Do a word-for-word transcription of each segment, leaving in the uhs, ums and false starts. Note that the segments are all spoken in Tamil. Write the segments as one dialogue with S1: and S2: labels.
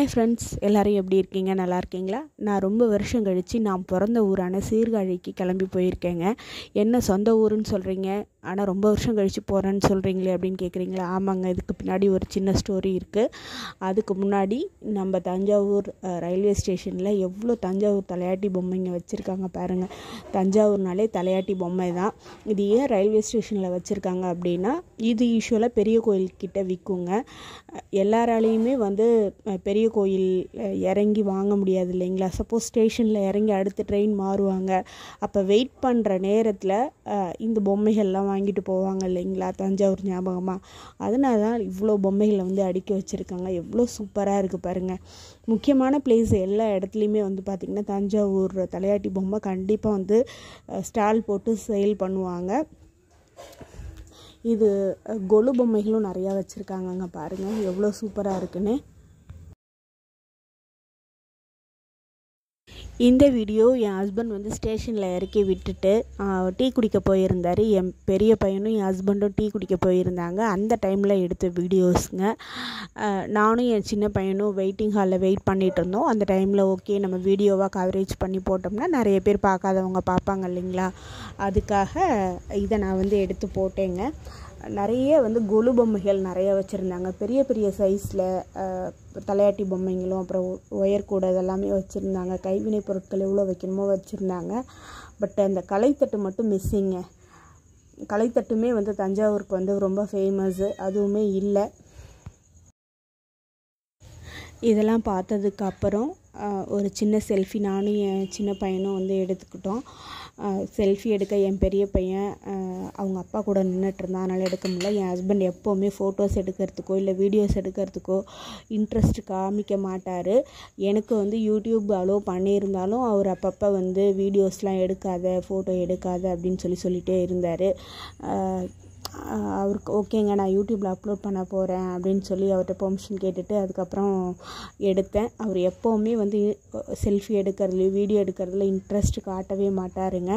S1: ஹாய் ஃப்ரெண்ட்ஸ், எல்லோரும் எப்படி இருக்கீங்க? நல்லா இருக்கீங்களா? நான் ரொம்ப வருஷம் கழித்து நான் பிறந்த ஊரான சீர்காழிக்கு கிளம்பி போயிருக்கேங்க. என்ன சொந்த ஊருன்னு சொல்கிறீங்க, ஆனால் ரொம்ப வருஷம் கழித்து போகிறேன்னு சொல்கிறீங்களே அப்படின்னு கேட்குறீங்களா? ஆமாங்க, இதுக்கு பின்னாடி ஒரு சின்ன ஸ்டோரி இருக்குது. அதுக்கு முன்னாடி நம்ம தஞ்சாவூர் ரயில்வே ஸ்டேஷனில் எவ்வளோ தஞ்சாவூர் தலையாட்டி பொம்மைங்க வச்சுருக்காங்க பாருங்கள். தஞ்சாவூர்னாலே தலையாட்டி பொம்மை தான். இது ஏன் ரயில்வே ஸ்டேஷனில் வச்சுருக்காங்க அப்படின்னா, இது யூஸ்வலாக பெரிய கோயில்கிட்ட விற்குங்க. எல்லாராலையுமே வந்து பெரிய கோயில் இறங்கி வாங்க முடியாது இல்லைங்களா? சப்போஸ் ஸ்டேஷனில் இறங்கி அடுத்த ட்ரெயின் மாறுவாங்க, அப்போ வெயிட் பண்ணுற நேரத்தில் இந்த பொம்மைகள்லாம் வாங்கிட்டு போவாங்க இல்லைங்களா, தஞ்சாவூர் ஞாபகமாக. அதனால தான் இவ்வளோ பொம்மைகளை வந்து அடுக்கி வச்சுருக்காங்க. எவ்வளோ சூப்பராக இருக்குது பாருங்கள். முக்கியமான பிளேஸ் எல்லா இடத்துலையுமே வந்து பார்த்திங்கன்னா தஞ்சாவூர் தலையாட்டி பொம்மை கண்டிப்பாக வந்து ஸ்டால் போட்டு சேல் பண்ணுவாங்க. இது கொலு பொம்மைகளும் நிறையா வச்சுருக்காங்கங்க பாருங்கள், எவ்வளோ சூப்பராக இருக்குன்னு. இந்த வீடியோ என் ஹஸ்பண்ட் வந்து ஸ்டேஷனில் இறக்கி விட்டுட்டு டீ குடிக்க போயிருந்தார். என் பெரிய பையனும் என் ஹஸ்பண்டும் டீ குடிக்க போயிருந்தாங்க. அந்த டைமில் எடுத்த வீடியோஸுங்க. நானும் என் சின்ன பையனும் வெயிட்டிங் ஹாலில் வெயிட் பண்ணிகிட்டு இருந்தோம். அந்த டைமில் ஓகே, நம்ம வீடியோவாக கவரேஜ் பண்ணி போட்டோம்னா நிறைய பேர் பார்க்காதவங்க பார்ப்பாங்க இல்லைங்களா, அதுக்காக இதை நான் வந்து எடுத்து போட்டேங்க. நிறைய வந்து கொலு பொம்மைகள் நிறைய வச்சுருந்தாங்க. பெரிய பெரிய சைஸில் தலையாட்டி பொம்மைங்களும் அப்புறம் ஒயர் கூட இதெல்லாமே வச்சுருந்தாங்க. கைவினை பொருட்கள் எவ்வளோ வைக்கணுமோ வச்சுருந்தாங்க. பட் அந்த கலைத்தட்டு மட்டும் மிஸ்ஸிங்க. கலைத்தட்டுமே வந்து தஞ்சாவூருக்கு வந்து ரொம்ப ஃபேமஸ்ஸு, அதுவுமே இல்லை. இதெல்லாம் பார்த்ததுக்கு அப்புறம் ஒரு சின்ன செல்ஃபி நானும் என் சின்ன பையனும் வந்து எடுத்துக்கிட்டோம். செல்ஃபி எடுக்க என் பெரிய பையன் அவங்க அப்பா கூட நின்றுட்டு இருந்தான், அதனால் எடுக்க முடியல. என் ஹஸ்பண்ட் எப்போவுமே ஃபோட்டோஸ் எடுக்கிறதுக்கோ இல்லை வீடியோஸ் எடுக்கிறதுக்கோ இன்ட்ரெஸ்ட் காமிக்க மாட்டார். எனக்கு வந்து யூடியூப் அலோவ் பண்ணியிருந்தாலும் அவர் அப்பப்போ வந்து வீடியோஸ்லாம் எடுக்காத, ஃபோட்டோ எடுக்காத அப்படின்னு சொல்லி சொல்லிகிட்டே இருந்தார். அவருக்கு ஓகேங்க, நான் யூடியூப்பில் அப்லோட் பண்ண போகிறேன் அப்படின்னு சொல்லி அவர்கிட்ட பெர்மிஷன் கேட்டுட்டு அதுக்கப்புறம் எடுத்தேன். அவர் எப்போவுமே வந்து செல்ஃபி எடுக்கிறதுலையும் வீடியோ எடுக்கிறதுல இன்ட்ரெஸ்ட் காட்டவே மாட்டாருங்க.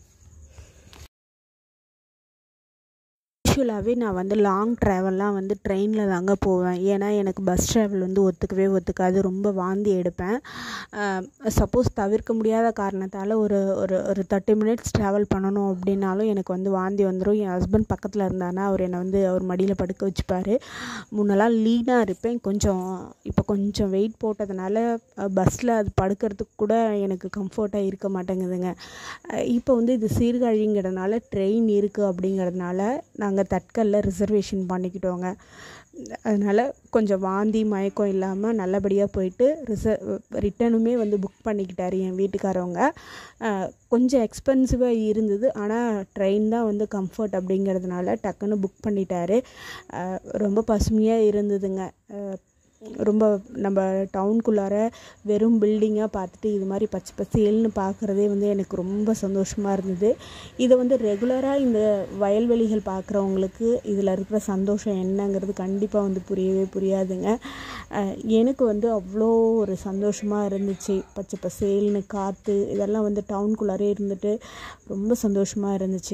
S1: யூஸ்வலாகவே நான் வந்து லாங் ட்ராவல்லாம் வந்து ட்ரெயினில் தாங்க போவேன். ஏன்னா எனக்கு பஸ் ட்ராவல் வந்து ஒத்துக்கவே ஒத்துக்காது, ரொம்ப வாந்தி எடுப்பேன். சப்போஸ் தவிர்க்க முடியாத காரணத்தால் ஒரு ஒரு ஒரு தேர்ட்டி மினிட்ஸ் ட்ராவல் பண்ணணும் அப்படின்னாலும் எனக்கு வந்து வாந்தி வந்துடும். என் ஹஸ்பண்ட் பக்கத்தில் இருந்தானா அவர் என்னை வந்து அவர் மடியில் படுக்க வச்சுப்பார். முன்னெல்லாம் லீனாக இருப்பேன், கொஞ்சம் இப்போ கொஞ்சம் வெயிட் போட்டதுனால பஸ்ஸில் அது படுக்கிறதுக்கு கூட எனக்கு கம்ஃபர்ட்டாக இருக்க மாட்டேங்குதுங்க. இப்போ வந்து இது சீர்காழிங்கிறதுனால ட்ரெயின் இருக்குது அப்படிங்கிறதுனால நாங்கள் தட்கலில் ரிசர்வேஷன் பண்ணிக்கிட்டோங்க. அதனால் கொஞ்சம் வாந்தி மயக்கம் இல்லாமல் நல்லபடியாக போயிட்டு ரிசர் ரிட்டனுமே வந்து புக் பண்ணிக்கிட்டார் என் வீட்டுக்காரவங்க. கொஞ்சம் எக்ஸ்பென்சிவாக இருந்தது, ஆனால் ட்ரெயின் தான் வந்து கம்ஃபர்ட் அப்படிங்கிறதுனால டக்குன்னு புக் பண்ணிட்டார். ரொம்ப பசுமையாக இருந்ததுங்க. ரொம்ப நம்ம டவுனுக்குள்ளார வெறும் பில்டிங்காக பார்த்துட்டு இது மாதிரி பச்சை பசேல்னு பார்க்குறதே வந்து எனக்கு ரொம்ப சந்தோஷமாக இருந்தது. இதை வந்து ரெகுலராக இந்த வயல்வெளிகள் பார்க்குறவங்களுக்கு இதில் இருக்கிற சந்தோஷம் என்னங்கிறது கண்டிப்பாக வந்து புரியவே புரியாதுங்க. எனக்கு வந்து அவ்வளோ ஒரு சந்தோஷமாக இருந்துச்சு. பச்சை பசேல்னு காற்று இதெல்லாம் வந்து டவுனுக்குள்ளாரே இருந்துட்டு ரொம்ப சந்தோஷமாக இருந்துச்சு.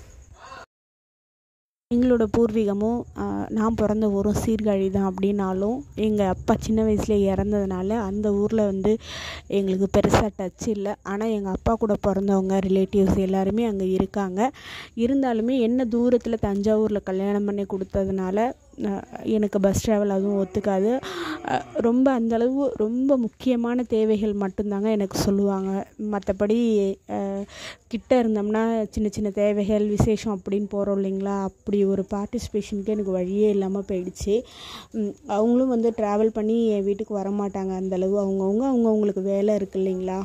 S1: எங்களோட பூர்வீகமும் நான் பிறந்த ஊரும் சீர்காழி தான் அப்படின்னாலும் எங்கள் அப்பா சின்ன வயசுலேயே இறந்ததுனால அந்த ஊரில் வந்து எங்களுக்கு பெருசாக டச் இல்லை. ஆனால் எங்கள் அப்பா கூட பிறந்தவங்க ரிலேட்டிவ்ஸ் எல்லாருமே அங்கே இருக்காங்க. இருந்தாலுமே என்ன தூரத்தில் தஞ்சாவூரில் கல்யாணம் பண்ணி கொடுத்ததுனால எனக்கு பஸ் ட்ராவல் அதுவும் ஒத்துக்காது. ரொம்ப அந்தளவு ரொம்ப முக்கியமான தேவைகள் மட்டும்தாங்க எனக்கு சொல்லுவாங்க. மற்றபடி கிட்ட இருந்தோம்னா சின்ன சின்ன தேவைகள் விசேஷம் அப்படின்னு போகிறோம் இல்லைங்களா, அப்படி ஒரு பார்ட்டிசிபேஷனுக்கு எனக்கு வழியே இல்லாமல் போயிடுச்சு. அவங்களும் வந்து ட்ராவல் பண்ணி என் வீட்டுக்கு வரமாட்டாங்க அந்தளவு. அவங்கவுங்க அவங்கவுங்களுக்கு வேலை இருக்குது இல்லைங்களா.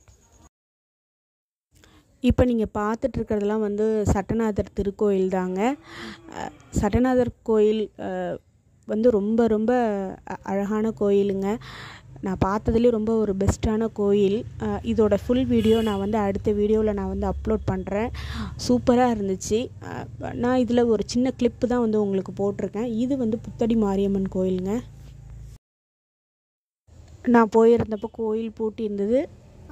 S1: இப்போ நீங்கள் பார்த்துட்ருக்கிறதெல்லாம் வந்து சட்டநாதர் திருக்கோயில் தாங்க. சட்டநாதர் கோயில் வந்து ரொம்ப ரொம்ப அழகான கோயிலுங்க. நான் பார்த்ததுலேயே ரொம்ப ஒரு பெஸ்ட்டான கோயில். இதோட ஃபுல் வீடியோ நான் வந்து அடுத்த வீடியோவில் நான் வந்து அப்லோட் பண்ணுறேன். சூப்பராக இருந்துச்சு. நான் இதில் ஒரு சின்ன கிளிப்பு தான் வந்து உங்களுக்கு போட்டிருக்கேன். இது வந்து புத்தடி மாரியம்மன் கோயிலுங்க. நான் போயிருந்தப்போ கோயில் பூட்டி இருந்தது.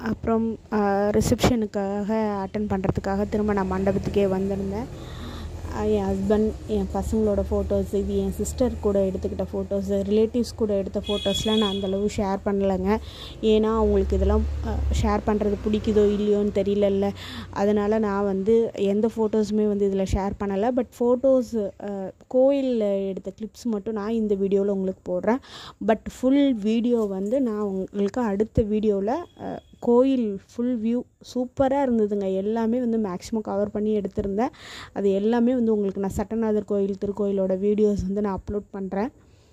S1: அப்புறம் ரிசப்ஷனுக்காக அட்டன் பண்ணுறதுக்காக திரும்ப நான் மண்டபத்துக்கே வந்திருந்தேன். என் ஹஸ்பண்ட், என் பசங்களோட ஃபோட்டோஸ், இது என் சிஸ்டர் கூட எடுத்துக்கிட்ட ஃபோட்டோஸு, ரிலேட்டிவ்ஸ் கூட எடுத்த ஃபோட்டோஸ்லாம் நான் அந்தளவு ஷேர் பண்ணலைங்க. ஏன்னா அவங்களுக்கு இதெல்லாம் ஷேர் பண்ணுறது பிடிக்குதோ இல்லையோன்னு தெரியலல்ல. அதனால் நான் வந்து எந்த ஃபோட்டோஸுமே வந்து இதில் ஷேர் பண்ணலை. பட் ஃபோட்டோஸ் கோயிலில் எடுத்த கிளிப்ஸ் மட்டும் நான் இந்த வீடியோவில் உங்களுக்கு போடுறேன். பட் ஃபுல் வீடியோ வந்து நான் உங்களுக்கு அடுத்த வீடியோவில் கோயில் ஃபுல் வியூ சூப்பராக இருந்ததுங்க. எல்லாமே வந்து மேக்ஸிமம் கவர் பண்ணி எடுத்திருந்தேன். அது எல்லாமே வந்து உங்களுக்கு நான் சட்டநாதர் கோயில் திருக்கோயிலோட வீடியோஸ் வந்து நான் அப்லோட் பண்ணுறேன்.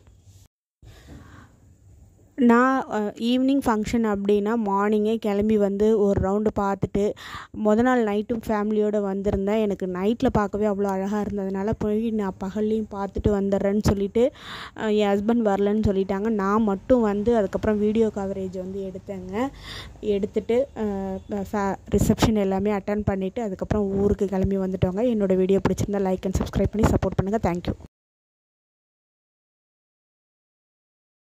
S1: நான் ஈவினிங் ஃபங்க்ஷன் அப்படின்னா மார்னிங்கே கிளம்பி வந்து ஒரு ரவுண்டு பார்த்துட்டு மொதல் நாள் நைட்டும் ஃபேமிலியோடு வந்திருந்தேன். எனக்கு நைட்டில் பார்க்கவே அவ்வளோ அழகாக இருந்ததுனால போய் நான் பகல்லையும் பார்த்துட்டு வந்துடுறேன்னு சொல்லிவிட்டு என் ஹஸ்பண்ட் வரலன்னு சொல்லிட்டாங்க. நான் மட்டும் வந்து அதுக்கப்புறம் வீடியோ கவரேஜ் வந்து எடுத்தேங்க. எடுத்துகிட்டு ரிசப்ஷன் எல்லாமே அட்டன் பண்ணிவிட்டு அதுக்கப்புறம் ஊருக்கு கிளம்பி வந்துட்டோங்க. என்னோடய வீடியோ பிடிச்சிருந்தா லைக் அண்ட் சப்ஸ்கிரைப் பண்ணி சப்போர்ட் பண்ணுங்கள். தேங்க்யூ.